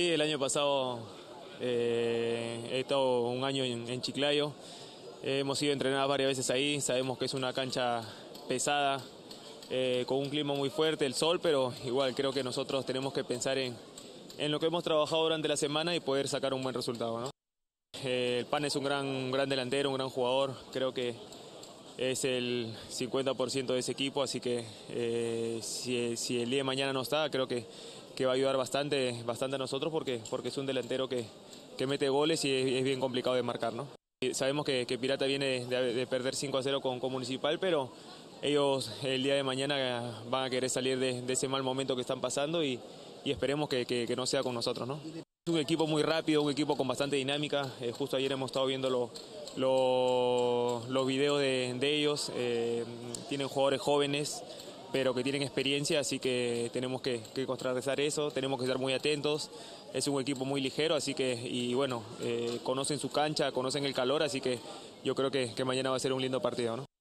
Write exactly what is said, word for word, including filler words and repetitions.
Sí, el año pasado eh, he estado un año en, en Chiclayo, eh, hemos ido a entrenar varias veces ahí, sabemos que es una cancha pesada, eh, con un clima muy fuerte, el sol, pero igual creo que nosotros tenemos que pensar en, en lo que hemos trabajado durante la semana y poder sacar un buen resultado, ¿no? Eh, el Pan es un gran, un gran delantero, un gran jugador, creo que es el cincuenta por ciento de ese equipo, así que eh, si, si el día de mañana no está, creo que, que va a ayudar bastante, bastante a nosotros porque, porque es un delantero que, que mete goles y es, es bien complicado de marcar, ¿no? Y sabemos que, que Pirata viene de, de perder cinco a cero con, con Municipal, pero ellos el día de mañana van a querer salir de, de ese mal momento que están pasando y, y esperemos que, que, que no sea con nosotros, ¿no? Es un equipo muy rápido, un equipo con bastante dinámica. Eh, justo ayer hemos estado viendo lo, lo, los videos de, de ellos. Eh, tienen jugadores jóvenes, pero que tienen experiencia, así que tenemos que, que contrarrestar eso, tenemos que estar muy atentos. Es un equipo muy ligero, así que, y bueno, eh, conocen su cancha, conocen el calor, así que yo creo que, que mañana va a ser un lindo partido, ¿no?